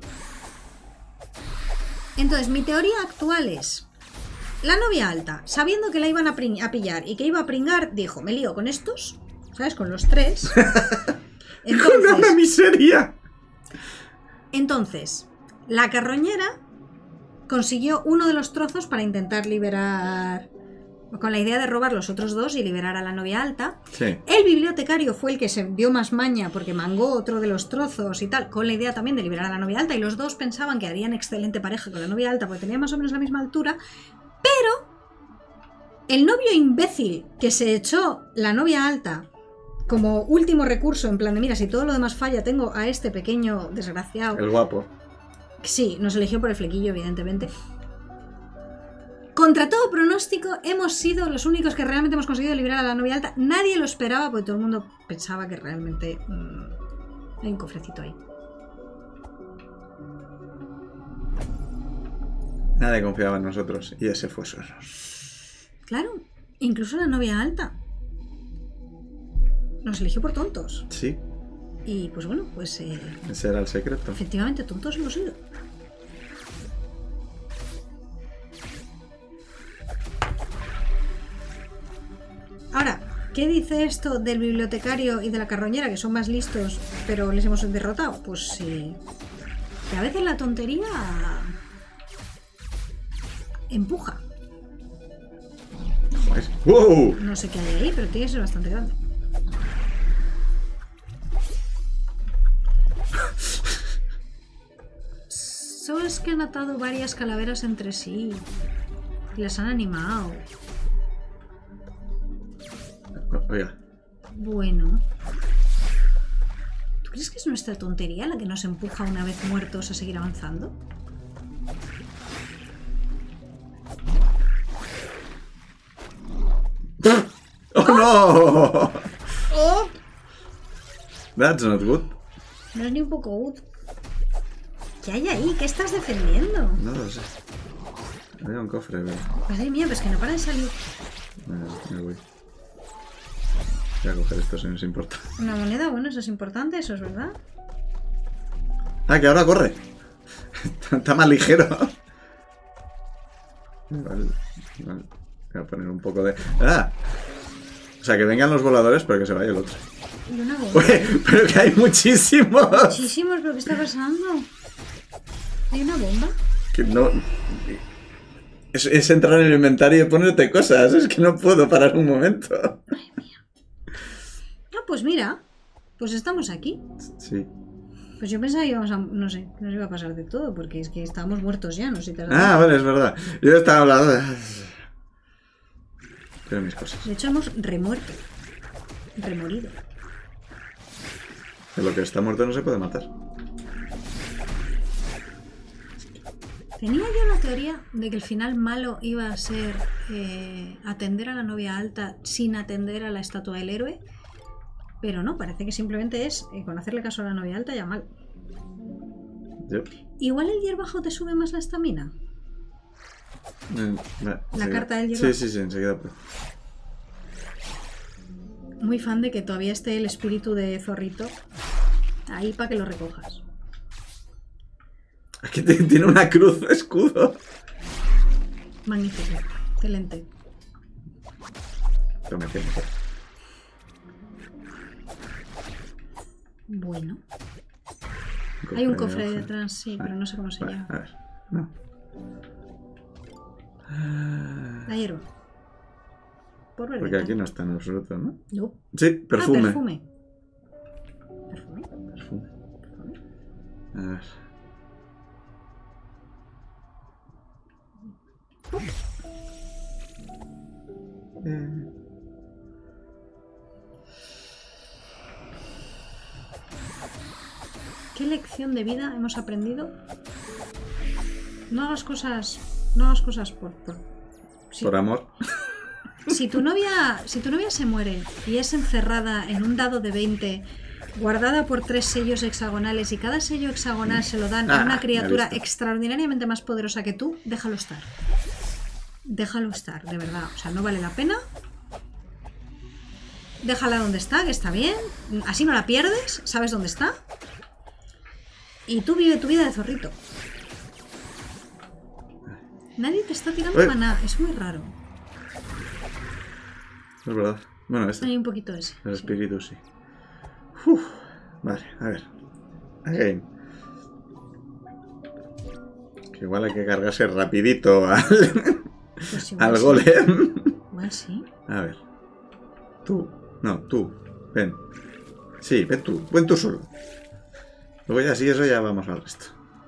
Entonces, mi teoría actual es... La novia alta, sabiendo que la iban a pillar y que iba a pringar, dijo, me lío con estos, ¿sabes? Con los tres. Entonces, ¡con una miseria! Entonces, la carroñera consiguió uno de los trozos para intentar liberar... Con la idea de robar los otros dos y liberar a la novia alta. Sí. El bibliotecario fue el que se dio más maña porque mangó otro de los trozos y tal, con la idea también de liberar a la novia alta. Y los dos pensaban que harían excelente pareja con la novia alta porque tenían más o menos la misma altura. Pero el novio imbécil que se echó la novia alta como último recurso, en plan de mira, si todo lo demás falla, tengo a este pequeño desgraciado. El guapo. Sí, nos eligió por el flequillo, evidentemente. Contra todo pronóstico, hemos sido los únicos que realmente hemos conseguido liberar a la novia alta. Nadie lo esperaba porque todo el mundo pensaba que realmente hay un cofrecito ahí. Nadie confiaba en nosotros y ese fue su error. Claro, incluso la novia alta. Nos eligió por tontos. Sí. Y pues bueno, pues... ese era el secreto. Efectivamente, tontos hemos sido. Ahora, ¿qué dice esto del bibliotecario y de la carroñera, que son más listos, pero les hemos derrotado? Pues sí. Que a veces la tontería empuja. ¡Wow! No sé qué hay ahí, pero tiene que ser bastante grande. Solo es que han atado varias calaveras entre sí y las han animado. Oiga. Bueno. ¿Tú crees que es nuestra tontería la que nos empuja una vez muertos a seguir avanzando? ¡Oh, no! ¡Oh! That's not good. No es ni un poco good. ¿Qué hay ahí? ¿Qué estás defendiendo? No lo sé. Había un cofre, ¿verdad? Madre mía, pues que no para de salir. Me voy. Voy a coger esto si no os importa. Una moneda, bueno, eso es importante, eso es verdad. Ah, que ahora corre. Está más ligero. Vale. Voy a poner un poco de... ¡Ah! O sea, que vengan los voladores, pero que se vaya el otro. ¿Y una bomba? Pero que hay muchísimos. Muchísimos, ¿pero qué está pasando? ¿Hay una bomba? Que no... Es entrar en el inventario y ponerte cosas. Es que no puedo parar un momento. Ay, mía. Ah, pues mira. Pues estamos aquí. Sí. Pues yo pensaba que íbamos a... No sé, nos iba a pasar de todo, porque es que estábamos muertos ya, no sé si te has dado Ah, vale, es verdad. Yo estaba hablando de... Pero mis cosas. De hecho, hemos remuerto. Remorido. Que lo que está muerto no se puede matar. Tenía yo la teoría de que el final malo iba a ser atender a la novia alta sin atender a la estatua del héroe. Pero no, parece que simplemente es con hacerle caso a la novia alta ya mal. Yo. Igual el hierbajo te sube más la estamina. La carta del hierbajo. Sí, enseguida. Pues. Muy fan de que todavía esté el espíritu de Zorrito ahí para que lo recojas. Aquí tiene una cruz de escudo. Magnífico, excelente. Pero me quedo. Bueno. Hay un cofre ahí detrás, sí, pero no sé cómo se llama. A ver, no. La hierba. Por ver. Porque aquí no está en absoluto, ¿no? No. Sí, perfume. Ah, perfume. Perfume. A ver. ¿Qué lección de vida hemos aprendido? No hagas cosas por sí. Por amor. Si tu novia se muere y es encerrada en un dado de 20, guardada por 3 sellos hexagonales y cada sello hexagonal se lo dan a una criatura extraordinariamente más poderosa que tú, déjalo estar. Déjalo estar, de verdad. O sea, no vale la pena. Déjala donde está, que está bien. Así no la pierdes, sabes dónde está. Y tú vive tu vida de zorrito. Nadie te está tirando maná, es muy raro. Es verdad. Bueno, este. Hay un poquito ese. El espíritu, sí. Uf. Vale, a ver. Again. Que igual hay que cargarse rapidito al golem. Igual sí. A ver. Tú. No, tú. Ven. Sí, ven tú. Ven tú solo. Luego ya sí, eso ya vamos al resto.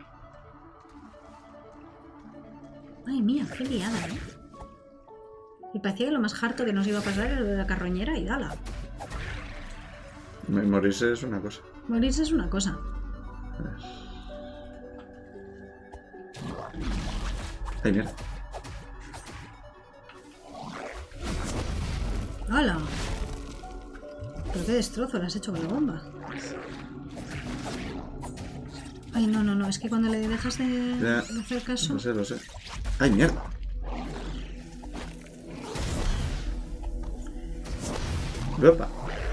Ay, mía, qué liada, ¿eh? Y parecía que lo más harto que nos iba a pasar era lo de la carroñera y gala. Morirse es una cosa. Morirse es una cosa. Ay, mierda. ¡Hala! Pero qué destrozo le has hecho con la bomba. Ay, no, es que cuando le dejas de hacer caso... Lo sé. ¡Ay, mierda! ¡Opa!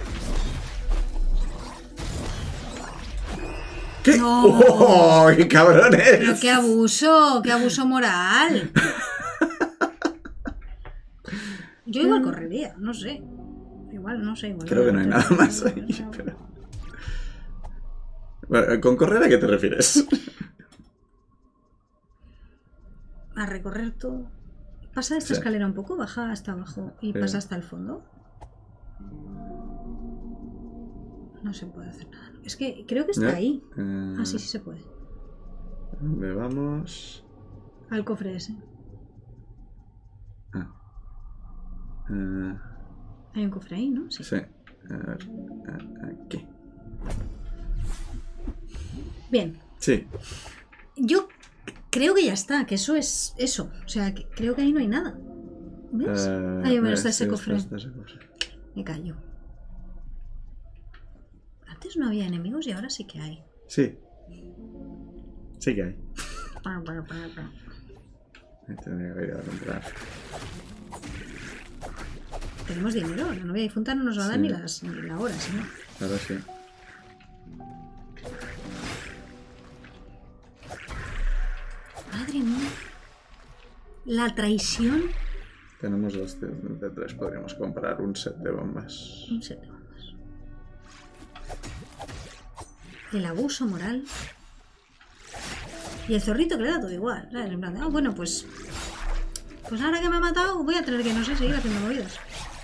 ¿Qué? No. ¡Oh, qué cabrones! Pero qué abuso moral. Yo igual correría, no sé. Igual, no sé. Igual creo que no hay nada más ahí, pero... Bueno, ¿con correr a qué te refieres? A recorrer todo. Pasa esta escalera un poco, baja hasta abajo y pasa hasta el fondo. No se puede hacer nada. Es que creo que está ahí. Ah, sí se puede. ¿Dónde vamos? Al cofre ese. Hay un cofre ahí, ¿no? Sí. A ver, aquí. Bien. Sí. Yo creo que ya está, que eso es eso. O sea, que creo que ahí no hay nada. ¿Ves? Ahí está ese cofre. Me callo. Antes no había enemigos y ahora sí que hay. Sí. Sí que hay. Tendría que ir a comprar. Tenemos dinero, la novia difunta no nos va a dar ni la hora, ¿sí? Ahora sí. Madre mía. La traición Tenemos 203. Podríamos comprar un set de bombas. Un set de bombas. El abuso moral. Y el zorrito que le da todo igual. ¿Sabes? En plan de, bueno, pues ahora que me ha matado voy a tener que, no sé, seguir haciendo movidas.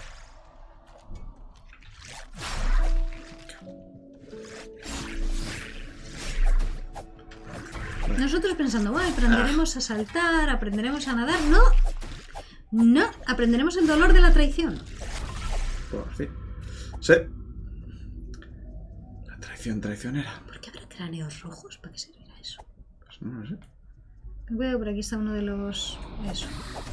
Nosotros pensando, bueno, aprenderemos a saltar, aprenderemos a nadar. ¡No! No, aprenderemos el dolor de la traición. Por fin. Sí. La traición traicionera. ¿Por qué habrá cráneos rojos? ¿Para qué servirá eso? Pues no lo sé. Cuidado, por aquí está uno de los... Eso.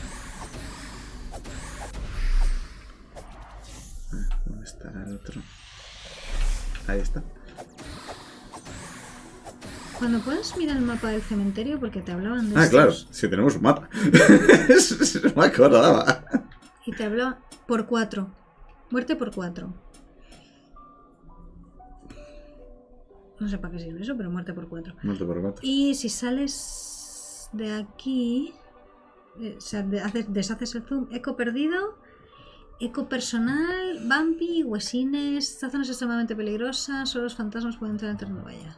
¿Dónde estará el otro? Ahí está. Cuando puedas mirar el mapa del cementerio, porque te hablaban de Ah, estos, claro, si tenemos un mapa. No me acordaba. y te hablaba por 4. Muerte por 4. No sé para qué sirve eso, pero muerte por 4. Muerte por 4. Y si sales de aquí, o sea, deshaces el zoom, eco perdido, eco personal, vampi, huesines, esta zona es extremadamente peligrosa, solo los fantasmas pueden entrar en terreno vaya.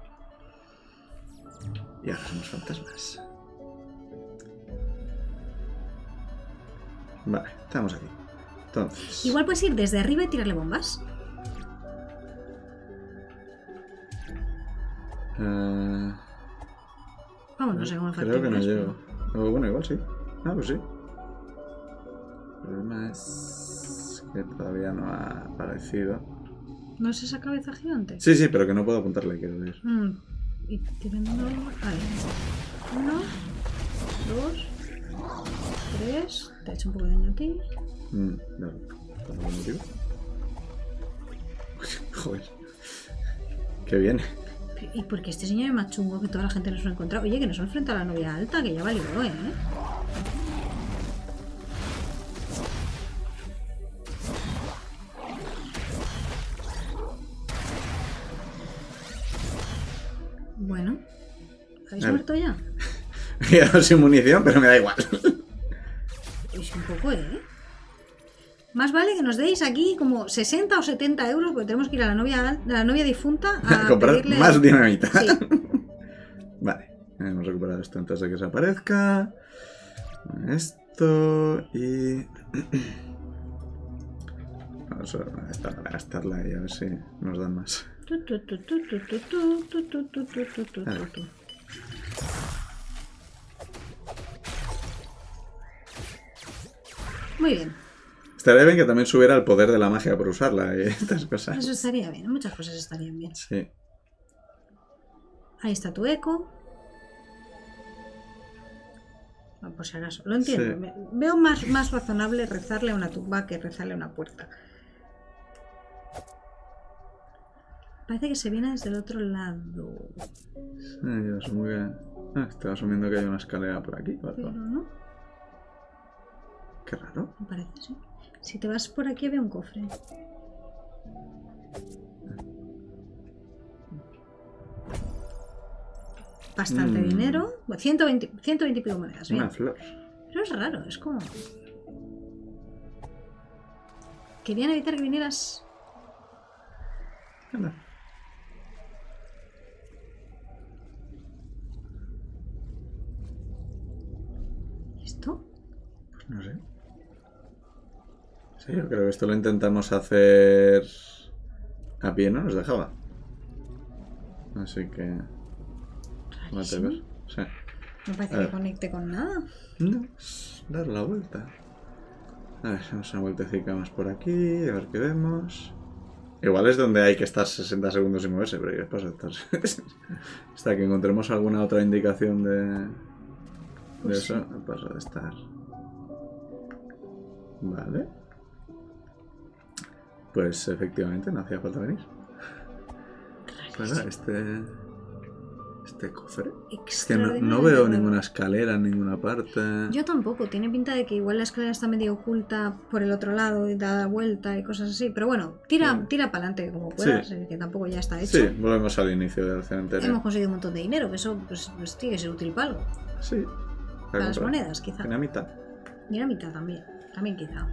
Y ahora somos fantasmas. Vale, estamos aquí. Entonces... Igual puedes ir desde arriba y tirarle bombas. Vamos, no sé cómo creo que no llego. O bueno, igual sí. Ah, pues sí. El problema es que todavía no ha aparecido. ¿No es esa cabeza gigante? Sí, sí, pero que no puedo apuntarle, quiero decir. Y tirando... Ahí. 1, 2, 3. Te ha hecho un poco de daño a ti. No, ¿por algún motivo? Joder. Qué bien. ¿Y porque este señor es más chungo que toda la gente nos lo ha encontrado? Oye, que nos enfrenta a la novia alta, que ya valió, ¿eh? Bueno. ¿Habéis muerto ya? Me he quedado sin munición, pero me da igual. Pues un poco, ¿eh? Más vale que nos deis aquí como 60 o 70 euros, porque tenemos que ir a la novia difunta a comprar pedirle... más dinamita. Sí. Vale, hemos recuperado esto antes de que desaparezca. Esto y... Vamos a gastarla y a ver si nos dan más. Muy bien. Estaría bien que también subiera el poder de la magia por usarla y estas cosas. Eso estaría bien, muchas cosas estarían bien. Sí. Ahí está tu eco. Bueno, por si acaso, lo entiendo. Sí. Veo más razonable rezarle a una tumba que rezarle a una puerta. Parece que se viene desde el otro lado. Sí, yo asumo que... estaba asumiendo que hay una escalera por aquí. Pero no. Qué raro. Me parece, sí. Si te vas por aquí, veo un cofre. Bastante dinero. 120 y pico monedas. Una flor. Pero es raro, es como... Querían evitar que vinieras... Anda. ¿Esto? Pues no sé. Sí, yo creo que esto lo intentamos hacer a pie, ¿no? Nos dejaba. Así que... ¿Sí? Sí. No parece que conecte con nada. No, es dar la vuelta. A ver, vamos a una vueltecita más por aquí, a ver qué vemos. Igual es donde hay que estar 60 segundos sin moverse, pero ¿qué pasa? Hasta que encontremos alguna otra indicación de pues eso, sí. paso de estar. Vale. Pues efectivamente no hacía falta venir. Claro, este cofre. Es que no veo ninguna escalera en ninguna parte. Yo tampoco. Tiene pinta de que igual la escalera está medio oculta por el otro lado y da vuelta y cosas así. Pero bueno, tira para adelante como puedas, sí. Que tampoco ya está hecho. Sí, volvemos al inicio del cementerio. Hemos conseguido un montón de dinero, que eso pues tiene que ser útil para algo. Sí. Para las monedas, quizá. Dinamita. Dinamita también. También quizá.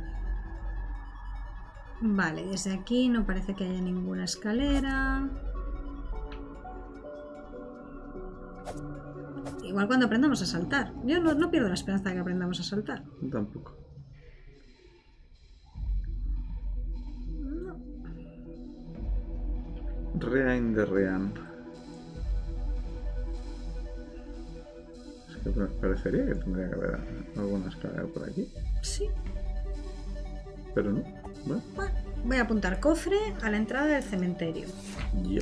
Vale, desde aquí no parece que haya ninguna escalera. Igual cuando aprendamos a saltar. Yo no pierdo la esperanza de que aprendamos a saltar. Tampoco. No. Rean de Rean. Es que parecería que tendría que haber alguna escalera por aquí. Sí. Pero no. Bueno. Voy a apuntar cofre a la entrada del cementerio. Yo.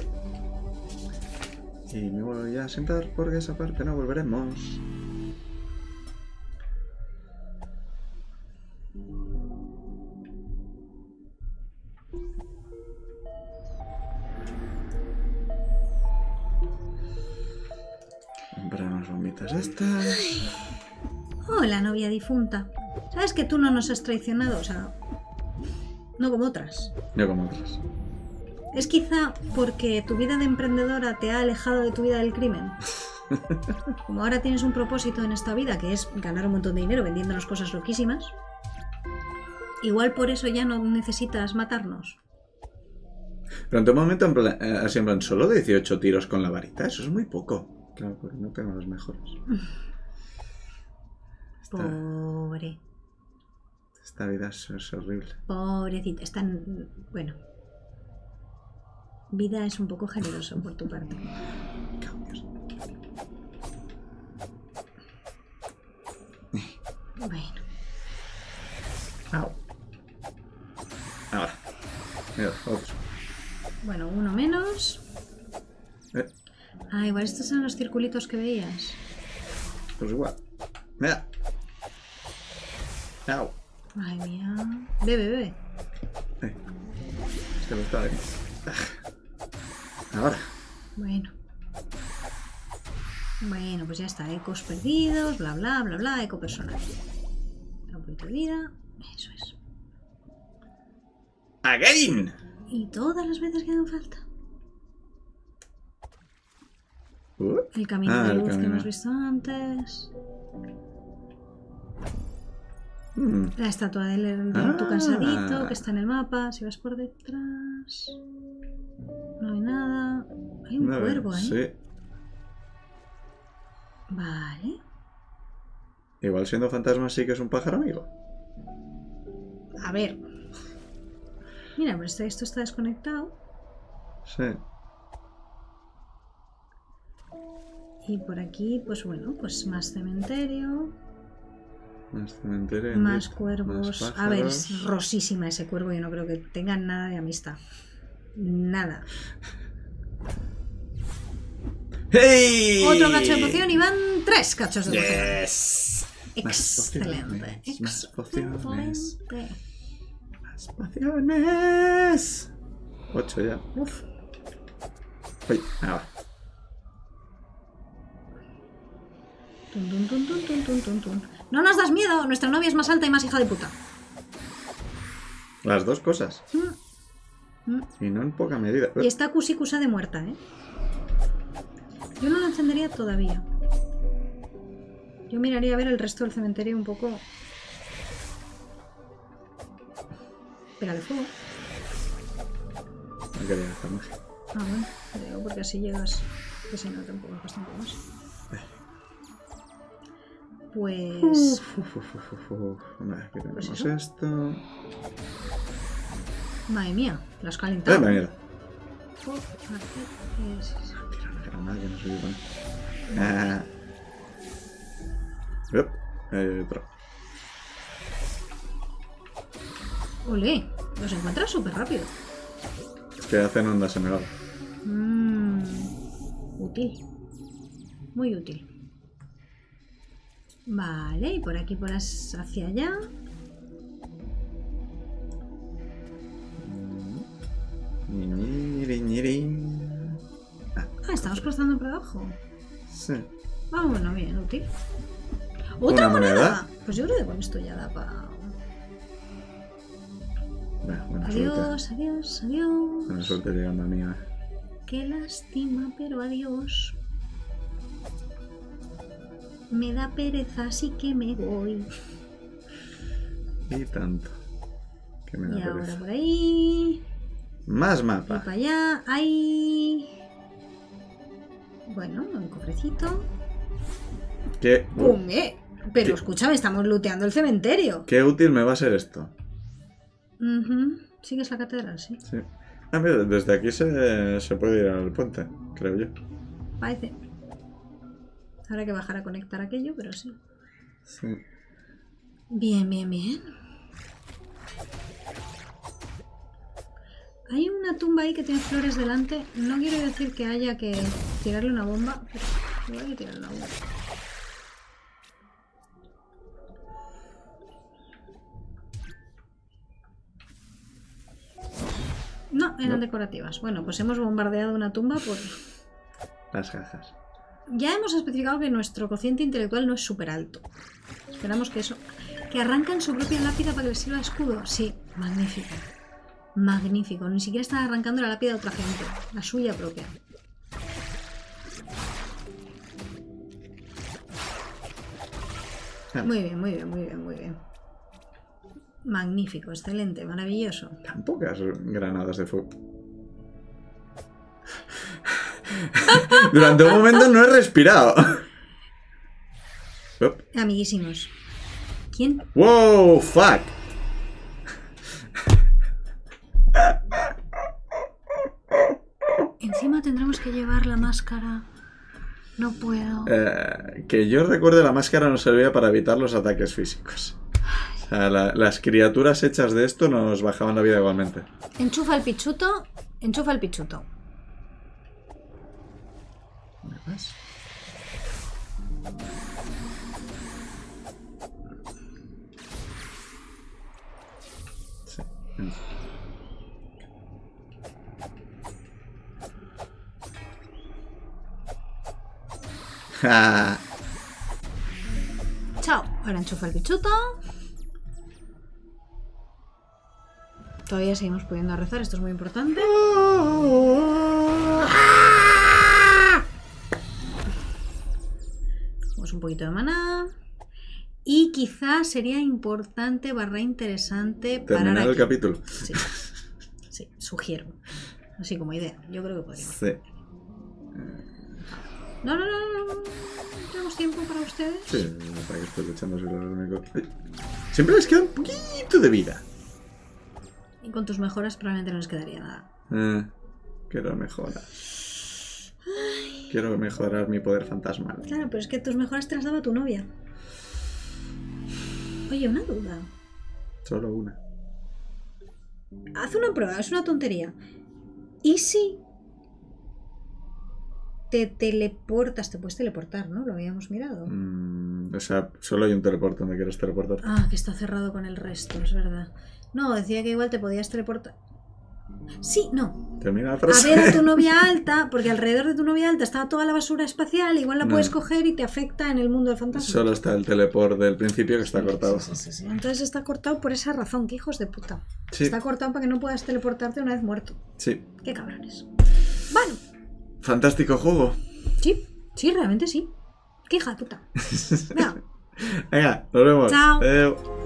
Y me voy a sentar porque esa parte no volveremos. Compramos bombitas estas. Hola, novia difunta. ¿Sabes que tú no nos has traicionado? O sea, no como otras. Yo como otras. ¿Es quizá porque tu vida de emprendedora te ha alejado de tu vida del crimen? Como ahora tienes un propósito en esta vida, que es ganar un montón de dinero vendiéndonos cosas loquísimas, igual por eso ya no necesitas matarnos. Pero en todo momento, así en plan, solo 18 tiros con la varita, eso es muy poco. Claro, porque no tengo los mejores. Pobre. Esta vida es horrible. Pobrecita. Están... Bueno. Vida es un poco generoso por tu parte. Cambios. Bueno. Au. Ahora. Mira, otro. Bueno, uno menos. Ah, igual estos eran los circulitos que veías. Pues igual. Mira. Au. Ay, mía. Bebe. Este no está bien. Ahora. Bueno. Bueno, pues ya está. Ecos perdidos, bla, bla, bla, bla. Eco personal. Un poquito de vida. Eso es. ¡Again! Y todas las veces que hagan falta. El camino de luz que hemos visto antes. La estatua de tu cansadito que está en el mapa. Si vas por detrás. No hay nada. Hay un cuervo ahí. Sí. Vale. Igual siendo fantasma sí que es un pájaro amigo. A ver. Mira, pero esto está desconectado. Sí. Y por aquí, pues bueno, pues más cementerio. Más cementerio. Más cuervos. Más a ver, es rosísima ese cuervo. Yo no creo que tenga nada de amistad. Nada. ¡Hey! Otro cacho de poción y van 3 cachos de poción. Yes. Excelente. Más pociones. Excelente. Más pociones. 8 ya. Uf. Uy, ahora. Tun, tun, tun, tun, tun, tun, tun, tun. No nos das miedo. Nuestra novia es más alta y más hija de puta. Las dos cosas. Y no en poca medida. Y está cusicusa de muerta, ¿eh? Yo no la encendería todavía. Yo miraría a ver el resto del cementerio un poco. Pégale fuego. No quería gastar más. Ah, bueno, digo porque así llegas. Que si no, tampoco es bastante más. Pues. Vale, aquí tenemos pues esto. Madre mía, la has calentado. Mierda. Tira una granada que no se ve. Otro. Olé, los encuentras súper rápido. Es que hacen ondas en el agua. Útil. Muy útil. Vale, y por aquí, por hacia allá. Ah, estamos cruzando por abajo. Sí. Ah, bueno, bien, útil. ¡Otra moneda! Pues yo creo que con esto ya da para... Bueno, adiós, suerte. Adiós, adiós. Buena suerte llegando a mí. Qué lástima, pero adiós. Me da pereza, así que me voy. Y tanto. Que me da Y ahora pereza. por ahí. Más Y mapa. para allá. Hay. Bueno, un cofrecito. ¿Qué, ¡Pum! Pero ¿Qué? escúchame, estamos looteando el cementerio. qué útil me va a ser esto? Sí que es la catedral, sí. Sí. Ah, mira, desde aquí se puede ir al puente, creo yo. Parece. Habrá que bajar a conectar aquello, pero sí. Sí. Bien, bien, bien. Hay una tumba ahí que tiene flores delante. No quiero decir que haya que tirarle una bomba, pero igual hay que tirarle una bomba. No, eran decorativas. Bueno, pues hemos bombardeado una tumba por... Las jajas. Ya hemos especificado que nuestro cociente intelectual no es súper alto. Esperamos que eso... ¿Que arrancan su propia lápida para que les sirva de escudo? Sí, magnífico. Magnífico. Ni siquiera están arrancando la lápida de otra gente. La suya propia. Muy bien, muy bien, muy bien, muy bien. Magnífico, excelente, maravilloso. Tan pocas granadas de fuego. Durante un momento no he respirado. Amiguísimos. ¿Quién? ¡Wow! ¡Fuck! Encima tendremos que llevar la máscara. No puedo. Que yo recuerde, la máscara nos servía para evitar los ataques físicos. O sea, las criaturas hechas de esto nos bajaban la vida igualmente. Enchufa el pichuto. Enchufa el pichuto. ¿Me vas? Sí. Ja. Chao. Ahora enchufa el pichuto. Todavía seguimos pudiendo rezar, esto es muy importante. Cogemos un poquito de maná. Y quizás sería importante barra interesante Terminar parar el aquí. capítulo. Sí. Sí, sugiero. Así como idea. Yo creo que podríamos. Sí. No. ¿Tenemos tiempo para ustedes? Sí, para que estoy luchando sobre lo único. Siempre les queda un poquito de vida. Y con tus mejoras probablemente no les quedaría nada. Quiero mejorar. Quiero mejorar mi poder fantasmal. Claro, pero es que tus mejoras te las daba tu novia. Oye, una duda. Solo una. Haz una prueba, es una tontería. ¿Y si te teleportas? Te puedes teleportar, ¿no? Lo habíamos mirado. O sea, solo hay un teleporte donde quieres teleportar. Ah, que está cerrado con el resto, es verdad. No, decía que igual te podías teleportar. Sí, no. Termina la A frase. ver a tu novia alta, porque alrededor de tu novia alta estaba toda la basura espacial, igual la No. puedes coger y te afecta en el mundo del fantasma. Solo está el teleport del principio que está cortado. Sí. Entonces está cortado por esa razón, que hijos de puta. Sí. Está cortado para que no puedas teleportarte una vez muerto. Sí. Qué cabrones. Bueno, Fantástico juego. sí, realmente sí. Qué hija de puta. Venga. Venga, nos vemos. Chao. Adeu.